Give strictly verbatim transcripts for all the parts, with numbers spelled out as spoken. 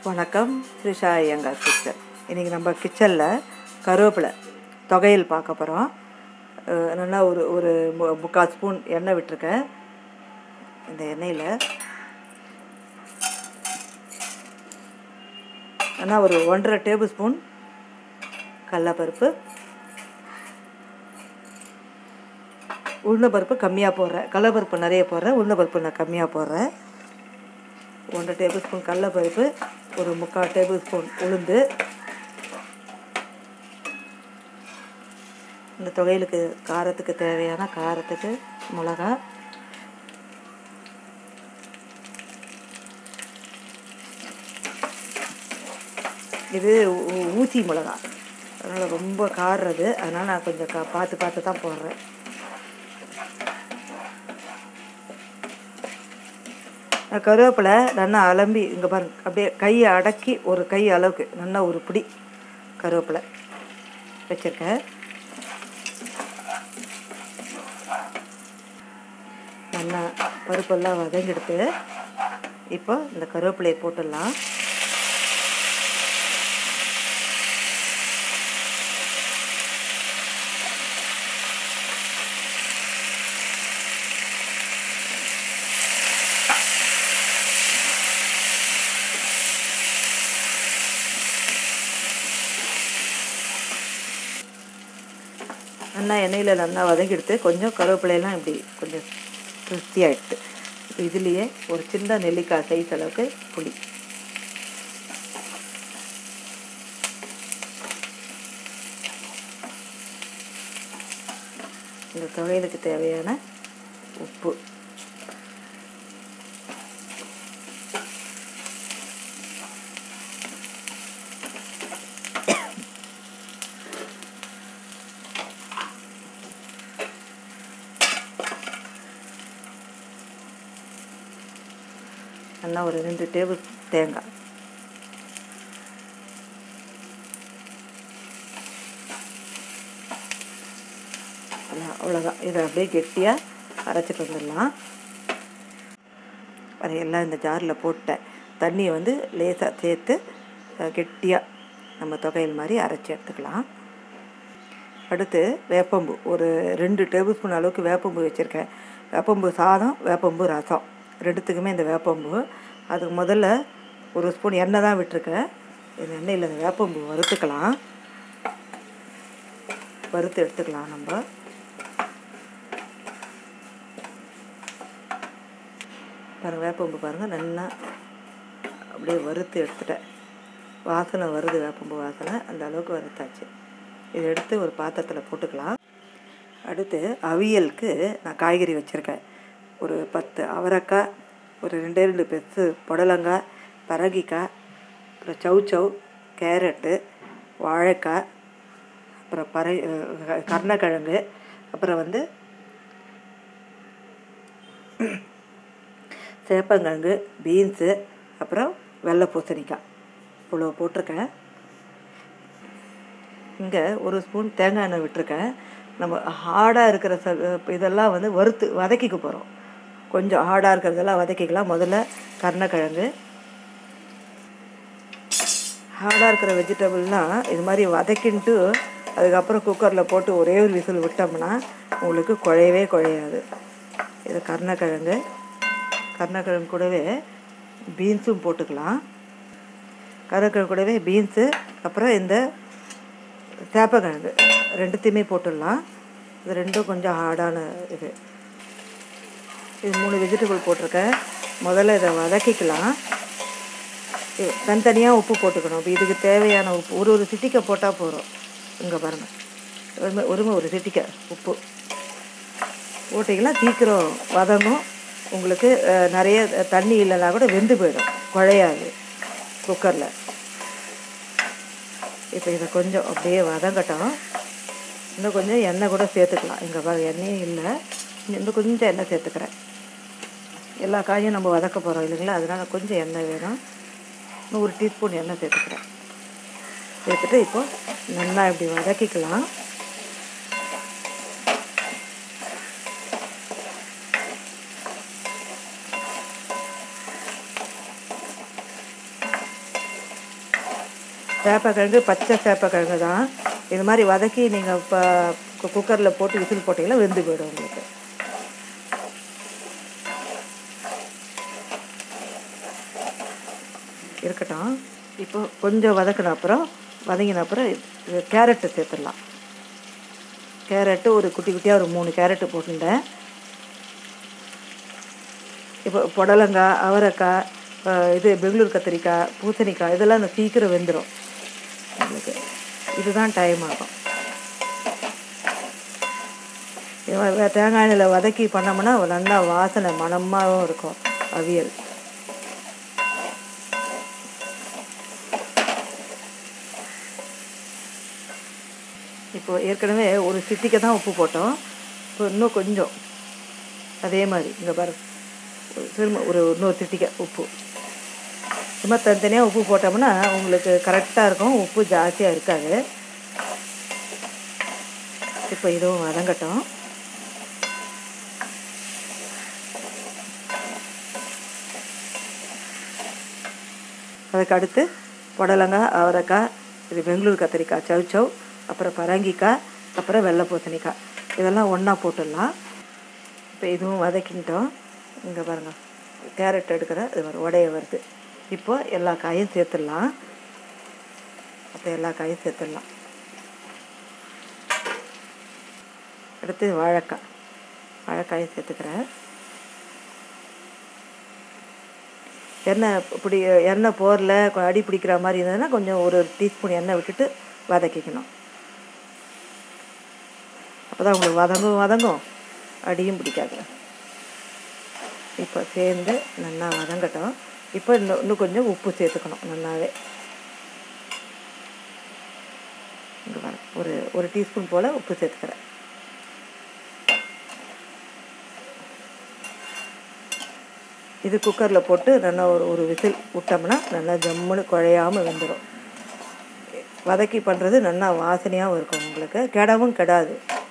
வணக்கம். ஸ்ரீஷா ஐயங்கார் கிச்சன். இன்றைக்கி நம்ம கிச்சனில் கருவேப்பிலை தொகையில் பார்க்க போகிறோம். நல்லா ஒரு ஒரு முக்கால் ஸ்பூன் எண்ணெய் விட்டுருக்கேன். இந்த எண்ணெயில் ஆனால் ஒரு ஒன்றரை டேபிள் ஸ்பூன் கடலைப்பருப்பு, உளுந்தம்பருப்பு கம்மியாக போடுறேன். கடலைப்பருப்பு நிறைய போடுறேன், உளுந்தம்பருப்பு நான் கம்மியாக போடுறேன். ஒன்றரை டேபிள் ஸ்பூன் கடலைப்பருப்பு, ஒரு முக்கால் டேபிள் ஸ்பூன் உளுந்து. இந்த தொகையிலுக்கு காரத்துக்கு தேவையான காரத்துக்கு மிளகா, இது ஊசி மிளகா, அதனால் ரொம்ப காடுறது, அதனால் நான் கொஞ்சம் கா பார்த்து பார்த்து தான் போடுறேன். கருவேப்பிலை நல்லா அலம்பி இங்கே பாருங்க, அப்படியே கையை அடக்கி ஒரு கை அளவுக்கு நல்லா ஒரு பிடி கருவேப்பிலை வச்சுருக்கேன். நல்லா பருப்பெல்லாம் வதங்கிடுத்து. இப்போ இந்த கருவேப்பிலையை போட்டுடலாம். நல்லா எண்ணெயில் நல்லா வதங்கிடுத்து. கொஞ்சம் கருவேப்பிலையெல்லாம் இப்படி கொஞ்சம் கிறிஸ்பி ஆகிடுது. இப்போ இதுலேயே ஒரு சின்ன நெல்லிக்காய் சைஸ் அளவுக்கு புளி, இந்த துவையலுக்கு தேவையான உப்பு, நல்லா ஒரு ரெண்டு டேபிள் தேங்காய், அவ்வளோதான். இதை அப்படியே கெட்டியாக அரைச்சிட்டு வந்துடலாம். அதையெல்லாம் இந்த ஜாரில் போட்டேன். தண்ணியை வந்து லேசாக சேர்த்து கெட்டியாக நம்ம தொகையில் மாதிரி அரைச்சி எடுத்துக்கலாம். அடுத்து வேப்பம்பு, ஒரு ரெண்டு டேபிள் ஸ்பூன் அளவுக்கு வேப்பம்பு வச்சுருக்கேன். வேப்பம்பு சாதம், வேப்பம்பு ரசம் ரெண்டுத்துக்குமே இந்த வேப்பம்பு. அதுக்கு முதல்ல ஒரு ஸ்பூன் எண்ணெய் தான் விட்டுருக்கேன். இந்த எண்ணெயில் இந்த வேப்பம்பு வறுத்துக்கலாம். வறுத்து எடுத்துக்கலாம். நம்ம பாருங்கள், வேப்பம்பு பாருங்கள், நல்லா அப்படியே வறுத்து எடுத்துட்டேன். வாசனை வருது, வேப்பம்பு வாசனை, அந்த அளவுக்கு வறுத்தாச்சு. இதை எடுத்து ஒரு பாத்திரத்தில் போட்டுக்கலாம். அடுத்து அவியலுக்கு நான் காய்கறி வச்சுருக்கேன். ஒரு பத்து அவரைக்காய், ஒரு ரெண்டே ரெண்டு பெருசு புடலங்காய், பரங்கிக்காய், அப்புறம் சவுச்சவ், கேரட்டு, வாழைக்காய், அப்புறம் பறை கருணக்கிழங்கு, அப்புறம் வந்து சேப்பங்கிழங்கு, பீன்ஸு, அப்புறம் வெள்ளை பூசணிக்காய், இவ்வளோ போட்டிருக்கேன். இங்கே ஒரு ஸ்பூன் தேங்காய் எண்ணெய் விட்டுருக்கேன். நம்ம ஹார்டாக இருக்கிற ச இதெல்லாம் வந்து வறுத்து வதக்கிக்க போகிறோம். கொஞ்சம் ஹார்டாக இருக்கிறதெல்லாம் வதக்கிக்கலாம். முதல்ல கருணக்கிழங்கு, ஹார்டாக இருக்கிற வெஜிடபிள்னால் இது மாதிரி வதக்கின்ட்டு அதுக்கப்புறம் குக்கரில் போட்டு ஒரே ஒரு விசில் விட்டோம்னா உங்களுக்கு குழையவே குழையாது. இது கருணக்கிழங்கு. கருணக்கிழங்கு கூடவே பீன்ஸும் போட்டுக்கலாம். கருணக்கிழங்கு கூடவே பீன்ஸு, அப்புறம் இந்த சேப்பக்கிழங்கு ரெண்டுத்தையுமே போட்டுடலாம். இது ரெண்டும் கொஞ்சம் ஹார்டான இது. இது மூணு வெஜிடபிள் போட்டிருக்கேன். முதல்ல இதை வதக்கிக்கலாம். தனித்தனியாக உப்பு போட்டுக்கணும். இப்போ இதுக்கு தேவையான உப்பு ஒரு ஒரு சிட்டிக்கை போட்டால் போகிறோம். இங்கே பாருங்கள், ஒருமை ஒருமை ஒரு சிட்டிக்கை உப்பு போட்டிங்கன்னா சீக்கிரம் வதங்கும். உங்களுக்கு நிறைய தண்ணி இல்லைன்னா கூட வெந்து போயிடும், குழையாது குக்கரில். இப்போ இதை கொஞ்சம் அப்படியே வதங்கட்டும். இன்னும் கொஞ்சம் எண்ணெய் கூட சேர்த்துக்கலாம். இங்கே பாருங்கள், எண்ணெயும் இல்லை, இன்னும் கொஞ்சம் எண்ணெய் சேர்த்துக்கிறேன். எல்லா காயும் நம்ம வதக்க போகிறோம் இல்லைங்களா, அதனால் கொஞ்சம் எண்ணெய் வேணும். இன்னும் ஒரு டீஸ்பூன் எண்ணெய் சேர்த்துக்கிறேன். சேர்த்துட்டு இப்போது நல்லா இப்படி வதக்கிக்கலாம். சேப்பக்கிழங்கு பச்சை சேப்பக்கிழங்கு தான். இது மாதிரி வதக்கி நீங்கள் இப்போ குக்கரில் போட்டு விசில் போட்டிங்கன்னா வெந்து போயிடும் உங்களுக்கு. இருக்கட்டும். இப்போ கொஞ்சம் வதக்கின அப்புறம் வதங்கின அப்புறம் கேரட்டு சேர்த்துடலாம். கேரட்டு ஒரு குட்டி குட்டியாக ஒரு மூணு கேரட்டு போட்டுட்டேன். இப்போ புடலங்காய், அவரைக்காய், இது பெங்களூர் கத்திரிக்காய், பூசணிக்காய் இதெல்லாம் இந்த சீக்கிரம் வெந்துடும் உங்களுக்கு. இதுதான் டைம் ஆகும். தேங்காய் எண்ணெயில் வதக்கி பண்ணோம்னா நல்லா வாசனை மணமாகவும் இருக்கும் அவியல். இப்போது ஏற்கனவே ஒரு சிட்டிக்கு தான் உப்பு போட்டோம். இப்போ இன்னும் கொஞ்சம் அதே மாதிரி இங்கே பாரு திரும்ப ஒரு இன்னொரு சிட்டிக்கை உப்பு. சும்மா தனித்தனியாக உப்பு போட்டோம்னா உங்களுக்கு கரெக்டாக இருக்கும், உப்பு ஜாஸ்தியாக இருக்காது. இப்போ இதுவும் வதங்கட்டும். அதுக்கு அடுத்து புடலங்காய், அவரைக்காய், இது பெங்களூர் கத்திரிக்காய், சவுச்சவ், அப்புறம் பரங்கிக்காய், அப்புறம் வெள்ளை பூசணிக்காய் இதெல்லாம் ஒன்றா போட்டுடலாம். இப்போ இதுவும் வதக்கிட்டோம். இங்கே பாருங்கள் கேரட் எடுக்கிற இது வரும் உடைய வருது. இப்போ எல்லா காயும் சேர்த்துடலாம். அப்போ எல்லா காயும் சேர்த்துடலாம். அடுத்து வாழைக்காய் வாழைக்காயும் சேர்த்துக்கிறேன். எண்ணெய் பிடி எண்ணெய் போரில் அடி பிடிக்கிற மாதிரி இருந்ததுன்னா கொஞ்சம் ஒரு டீஸ்பூன் எண்ணெய் விட்டுட்டு வதக்கிக்கணும். அப்போ தான் உங்களுக்கு வதங்கும் வதங்கும் அடியும் பிடிக்காது. இப்போ சேர்ந்து நல்லா வதங்கட்டும். இப்போ இன்னும் இன்னும் கொஞ்சம் உப்பு சேர்த்துக்கணும் நல்லாவே. இங்கே வர ஒரு ஒரு டீஸ்பூன் போல் உப்பு சேர்த்துக்கிறேன். இது குக்கரில் போட்டு நல்லா ஒரு ஒரு விசில் விட்டோம்னா நல்லா ஜம்முன்னு குழையாமல் வெந்துடும். வதக்கி பண்ணுறது நல்லா வாசனையாகவும் இருக்கும் உங்களுக்கு, கெடவும் கெடாது.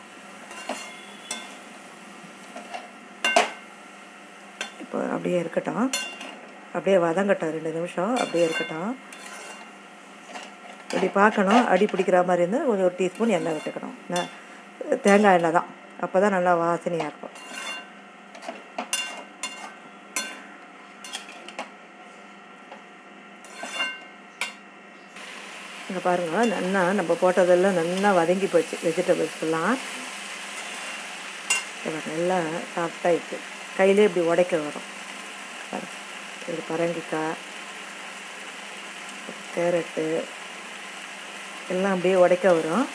இப்போ அப்படியே இருக்கட்டும், அப்படியே வதங்கட்டும் ரெண்டு நிமிஷம் அப்படியே இருக்கட்டும். இப்படி பார்க்கணும், அடி பிடிக்கிற மாதிரி இருந்தால் கொஞ்சம் ஒரு டீஸ்பூன் எண்ணெய் விட்டுக்கணும். நான் தேங்காய் எண்ணெய் தான், அப்போ தான் நல்லா வாசனையாக இருக்கும். இங்கே பாருங்கள் நல்லா நம்ம போட்டதெல்லாம் நல்லா வதங்கி போச்சு. வெஜிடபிள்ஸ்லாம் நல்லா சாஃப்டாகிடுச்சு, கையிலே இப்படி உடைக்க வரும். இது பரங்கிக்காய், கேரட்டு எல்லாம் அப்படியே உடைக்க வரும்.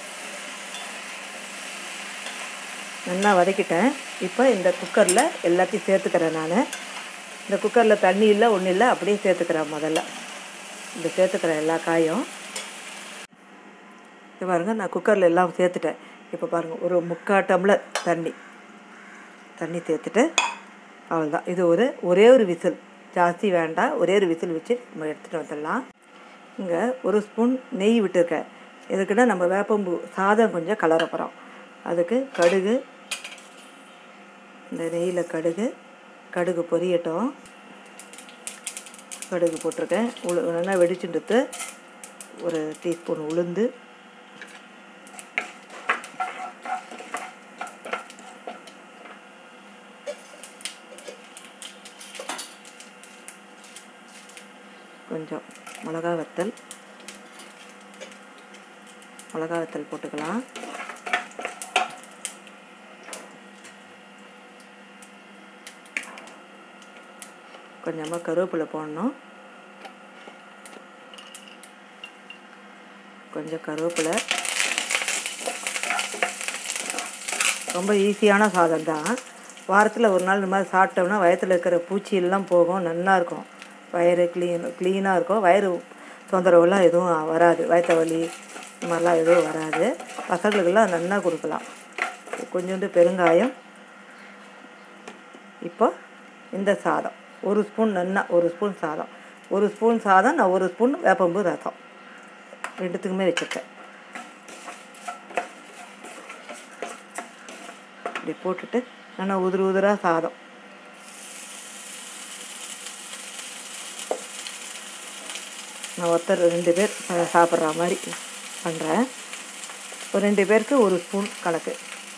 நல்லா வதக்கிட்டேன். இப்போ இந்த குக்கரில் எல்லாத்தையும் சேர்த்துக்கிறேன். நான் இந்த குக்கரில் தண்ணி இல்லை ஒன்றும் இல்லை, அப்படியே சேர்த்துக்கிறேன். முதல்ல இந்த சேர்த்துக்கிறேன் எல்லா காயும். இது பாருங்கள் நான் குக்கரில் எல்லாம் சேர்த்துட்டேன். இப்போ பாருங்கள் ஒரு முக்கால் டம்ளர் தண்ணி தண்ணி சேர்த்துட்டு அவ்வளோதான். இது ஒரு ஒரே ஒரு விசில், ஜாஸ்தி வேண்டாம், ஒரே ஒரு விசில் வச்சு நம்ம எடுத்துகிட்டு வந்துடலாம். இங்கே ஒரு ஸ்பூன் நெய் விட்டுருக்கேன். எதுக்குன்னா நம்ம வேப்பம்பூ சாதம் கொஞ்சம் கலர போகிறோம். அதுக்கு கடுகு, இந்த நெய்யில் கடுகு கடுகு பொரியட்டும். கடுகு போட்டிருக்கேன். உளு நல்லா வெடிச்சுட்டு ஒரு டீஸ்பூன் உளுந்து, கொஞ்சம் மிளகா வத்தல் மிளகா வத்தல் போட்டுக்கலாம். கொஞ்சமாக கருவேப்பிலை போடணும். கொஞ்சம் கருவேப்பிலை. ரொம்ப ஈஸியான சாதம் தான். வாரத்தில் ஒரு நாள் இந்த மாதிரி சாப்பிட்டோம்னா வயத்தில் இருக்கிற பூச்சியெல்லாம் போகும், நல்லாயிருக்கும். வயிறு க்ளீன் க்ளீனாக இருக்கும். வயிறு தொந்தரவுலாம் எதுவும் வராது, வயிற்று வலி இந்த மாதிரிலாம் எதுவும் வராது. பசங்களுக்கெல்லாம் நல்லா கொடுக்கலாம். கொஞ்சோண்டு பெருங்காயம். இப்போ இந்த சாதம் ஒரு ஸ்பூன், நல்லா ஒரு ஸ்பூன் சாதம் ஒரு ஸ்பூன் சாதம் நான் ஒரு ஸ்பூன் வேப்பம்பூ ரசம் ரெண்டுத்துக்குமே வச்சுருக்கேன். இப்படி போட்டுட்டு நல்லா உதிர உதிராக சாதம். நான் ஒருத்தர் ரெண்டு பேர் சாப்பிட்ற மாதிரி பண்ணுறேன். ஒரு ரெண்டு பேருக்கு ஒரு ஸ்பூன் கணக்கு.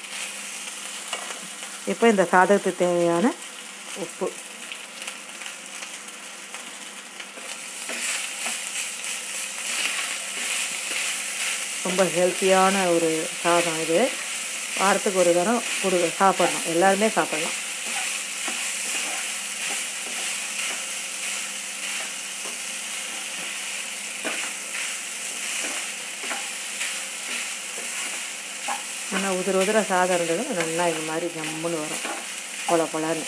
இப்போ இந்த சாதத்துக்கு தேவையான உப்பு, ரொம்ப ஹெல்த்தியான ஒரு சாதம் இது. வாரத்துக்கு ஒரு தரம் கொடு சாப்பிட்ணும், எல்லாருமே சாப்பிட்லாம். ஆனால் உதிர உதிர சாதம் இருந்தது நல்லா இது மாதிரி ஜம்முன்னு வரும், பொல பொலன்னு.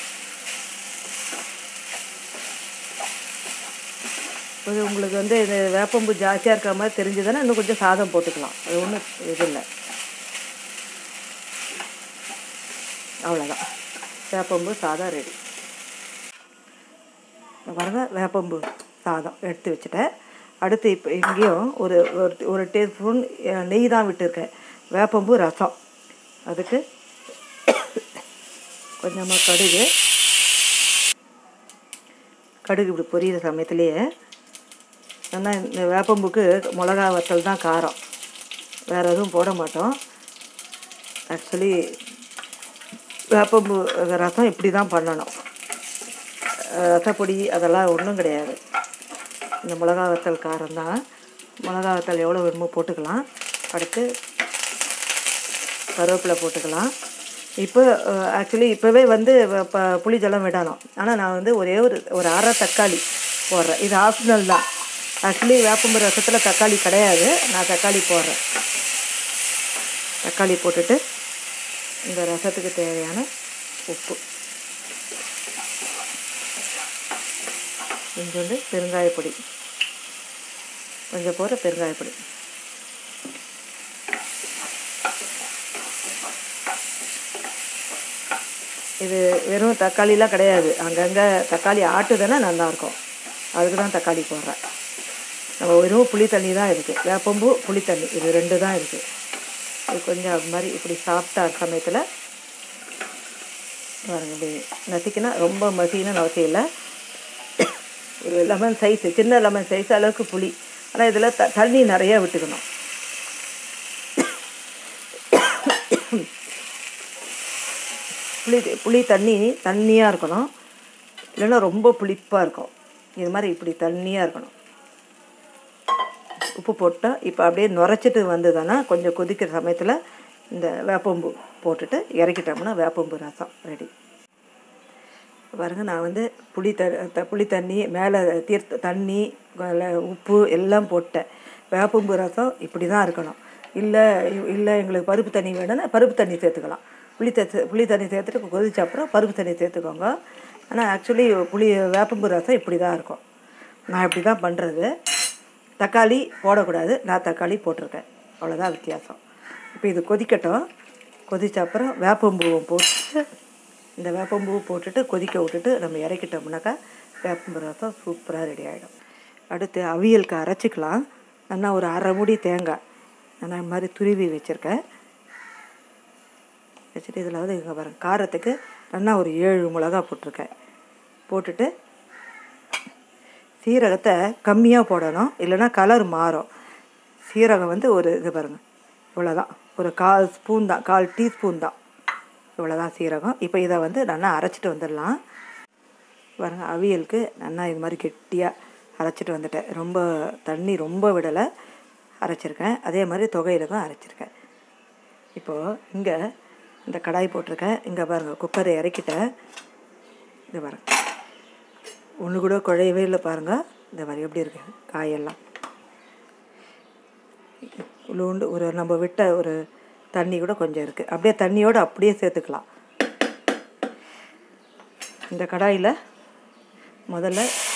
இது உங்களுக்கு வந்து இது வேப்பம்பூ ஜாஸ்தியாக இருக்கிற மாதிரி தெரிஞ்சுதுன்னா இன்னும் கொஞ்சம் சாதம் போட்டுக்கலாம், அது ஒன்றும் இது இல்லை. அவ்வளோதான், வேப்பம்பூ சாதம் ரெடி. பாருங்க, வேப்பம்பூ சாதம் எடுத்து வச்சுட்டேன். அடுத்து இப்போ இங்கேயும் ஒரு ஒரு டீஸ்பூன் நெய் தான் விட்டுருக்கேன். வேப்பம்பூ ரசம், அதுக்கு கொஞ்சமாக கடுகு கடுகு இப்படி பொரியிற சமயத்துலேயே ஆனால் இந்த வேப்பம்பூக்கு மிளகா வத்தல் தான் காரம், வேறு எதுவும் போட மாட்டோம். ஆக்சுவலி வேப்பம்பூ ரசம் இப்படி தான் பண்ணணும், ரசப்பொடி அதெல்லாம் ஒன்றும் கிடையாது. இந்த மிளகா வத்தல் காரம் தான். மிளகா வத்தல் எவ்வளோ வேணுமோ போட்டுக்கலாம். அடுத்து கருவேப்பிலை போட்டுக்கலாம். இப்போ ஆக்சுவலி இப்போவே வந்து ப புளி ஜலம் விடணும். ஆனால் நான் வந்து ஒரே ஒரு ஒரு அரை தக்காளி போடுறேன், இது ஆப்ஷனல் தான். ஆக்சுவலி வேப்பம்பூ ரசத்தில் தக்காளி கிடையாது, நான் தக்காளி போடுறேன். தக்காளி போட்டுட்டு இந்த ரசத்துக்கு தேவையான உப்பு, கொஞ்சோண்டு பெருங்காயப்பொடி, கொஞ்சம் போகிற பெருங்காயப்பொடி, இது வெறும் தக்காளிலாம் கிடையாது, அங்கங்கே தக்காளி ஆட்டுதானே நல்லாயிருக்கும், அதுக்கு தான் தக்காளி போடுறேன். நம்ம வெறும் புளி தண்ணி தான் இருக்குது, வேப்பம்பூ புளி தண்ணி இது ரெண்டு தான் இருக்குது. இது கொஞ்சம் அது மாதிரி இப்படி சாப்பிட்டா சமயத்தில் பாருங்க, இப்படி நசிக்கினா ரொம்ப மசின்னு அவசியம் இல்லை. ஒரு லெமன் சைஸு, சின்ன லெமன் சைஸ் அளவுக்கு புளி, ஆனால் இதில் த தண்ணி நிறையா விட்டுக்கணும். புளி புளி தண்ணி தண்ணியாக இருக்கணும், இல்லைன்னா ரொம்ப புளிப்பாக இருக்கும். இது மாதிரி இப்படி தண்ணியாக இருக்கணும். உப்பு போட்டால் இப்போ அப்படியே நுரைச்சிட்டு வந்ததுன்னா கொஞ்சம் கொதிக்கிற சமயத்தில் இந்த வேப்பம்பூ போட்டுட்டு இறக்கிட்டோம்னா வேப்பம்பூ ரசம் ரெடி. பாருங்கள், நான் வந்து புளி த புளி தண்ணி மேலே தீர்த்த தண்ணி உப்பு எல்லாம் போட்டேன். வேப்பம்பூ ரசம் இப்படி தான் இருக்கணும். இல்லை இல்லை எங்களுக்கு பருப்பு தண்ணி வேணும்னா பருப்பு தண்ணி சேர்த்துக்கலாம். புளி தத்து புளி தண்ணி சேர்த்துட்டு கொதிச்ச அப்புறம் பருப்பு தண்ணி சேர்த்துக்கோங்க. ஆனால் ஆக்சுவலி புளி வேப்பம்பூ ரசம் இப்படி தான் இருக்கும். நான் இப்படி தான் பண்ணுறது. தக்காளி போடக்கூடாது, நான் தக்காளி போட்டிருக்கேன், அவ்வளோதான் வித்தியாசம். இப்போ இது கொதிக்கட்டும். கொதித்த அப்புறம் வேப்பம்பூவை போட்டு இந்த வேப்பம்பூ போட்டுட்டு கொதிக்க விட்டுட்டு நம்ம இறக்கிட்டோம்னாக்கா வேப்பம்பூ ரசம் சூப்பராக ரெடி ஆகிடும். அடுத்து அவியலுக்கு அரைச்சிக்கலாம். நல்லா ஒரு அரை மூடி தேங்காய் நான் இது மாதிரி துருவி வச்சுருக்கேன். வச்சுட்டு இதில் வந்து இங்கே பாருங்க, காரத்துக்கு நல்லா ஒரு ஏழு மிளகா போட்டிருக்கேன். போட்டுட்டு சீரகத்தை கம்மியாக போடணும், இல்லைன்னா கலர் மாறும். சீரகம் வந்து ஒரு இது பாருங்கள், இவ்வளோதான், ஒரு கால் ஸ்பூன் தான், கால் டீஸ்பூன் தான், இவ்வளோதான் சீரகம். இப்போ இதை வந்து நல்லா அரைச்சிட்டு வந்துடலாம். பாருங்கள், அவியலுக்கு நல்லா இது மாதிரி கெட்டியாக அரைச்சிட்டு வந்துட்டேன். ரொம்ப தண்ணி ரொம்ப விடலை, அரைச்சிருக்கேன். அதே மாதிரி தொகையிலுக்கும் அரைச்சிருக்கேன். இப்போது இங்கே இந்த கடாய் போட்டிருக்கேன். இங்கே பாருங்கள், குக்கரை இறக்கிட்டேன். இது பாருங்கள், ஒன்று கூட குழையவே இல்லை பாருங்கள். இந்த மாதிரி எப்படி இருக்குது காயெல்லாம். உள்ளூண்டு ஒரு நம்ம விட்ட ஒரு தண்ணி கூட கொஞ்சம் இருக்குது, அப்படியே தண்ணியோடு அப்படியே சேர்த்துக்கலாம். இந்த கடாயில் முதல்ல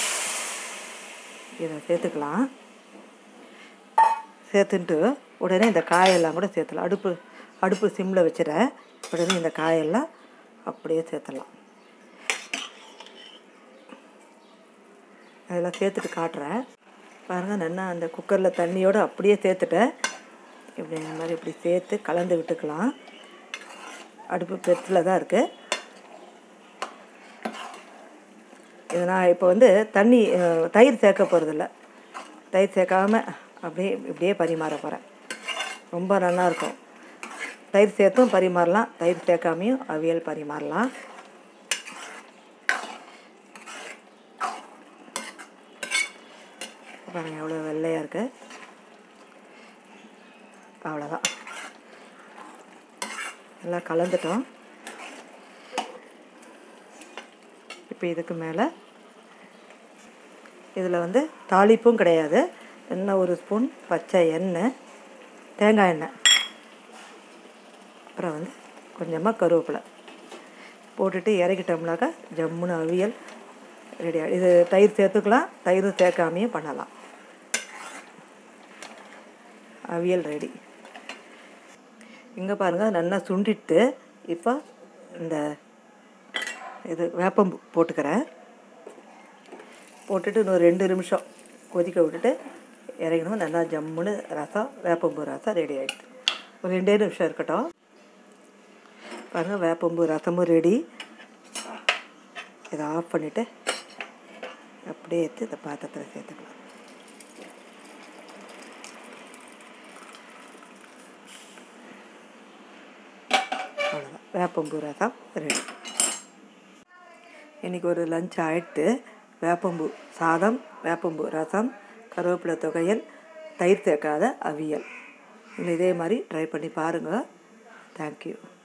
இதை சேர்த்துக்கலாம். சேர்த்துட்டு உடனே இந்த காயெல்லாம் கூட சேர்த்துலாம். அடுப்பு அடுப்பு சிம்மில் வச்சுறேன். உடனே இந்த காயெல்லாம் அப்படியே சேர்த்துடலாம். அதெல்லாம் சேர்த்துட்டு காட்டுறேன் பாருங்கள். நல்லா அந்த குக்கரில் தண்ணியோடு அப்படியே சேர்த்துட்டேன். இப்படி இந்த மாதிரி இப்படி சேர்த்து கலந்து விட்டுக்கலாம். அடுப்பு பெருசில் தான் இருக்குது. இது நான் இப்போ வந்து தண்ணி தயிர் சேர்க்க போகிறதில்ல. தயிர் சேர்க்காமல் அப்படியே இப்படியே பரிமாற போகிறேன். ரொம்ப நல்லாயிருக்கும். தயிர் சேர்த்தும் பரிமாறலாம், தயிர் சேர்க்காமையும் அவியல் பரிமாறலாம். பாருங்கள் எவ்வளோ வெள்ளையாக இருக்குது. அவ்வளோதான், எல்லாம் கலந்துட்டோம். இப்போ இதுக்கு மேலே இதில் வந்து தாளிப்பும் கிடையாது. எண்ணெய் ஒரு ஸ்பூன், பச்சை எண்ணெய், தேங்காய் எண்ணெய், அப்புறம் வந்து கொஞ்சமாக கருவேப்பிலை போட்டுட்டு இறக்கிட்டோம்னாக்கா ஜம்முன்னு அவியல் ரெடி ஆகிடும். இது தயிர் சேர்த்துக்கலாம், தயிர் சேர்க்காமையும் பண்ணலாம். அவியல் ரெடி. இங்கே பாருங்கள் நல்லா சுண்டிட்டு இப்போ இந்த இது வேப்பம் போட்டுக்கிறேன். போட்டுட்டு இன்னொரு ரெண்டு நிமிஷம் கொதிக்க விட்டுட்டு இறங்கணும். நல்லா ஜம்முன்னு ரசம், வேப்பம்பூ ரசம் ரெடி ஆகிடுது. ஒரு ரெண்டே நிமிஷம் இருக்கட்டும். பாருங்கள் வேப்பம்பூ ரசமும் ரெடி. இதை ஆஃப் பண்ணிவிட்டு அப்படியே எடுத்து இந்த பாத்திரத்தில் சேர்த்துக்கலாம். அவ்வளோதான், வேப்பம்பூ ரசம் ரெடி. இன்றைக்கி ஒரு லஞ்ச் ஆகிட்டு வேப்பம்பூ சாதம், வேப்பம்பூ ரசம், கருவேப்பிலை தொகையல், தயிர் சேர்க்காத அவியல். இல்லை இதே மாதிரி ட்ரை பண்ணி பாருங்கள். தேங்க்யூ.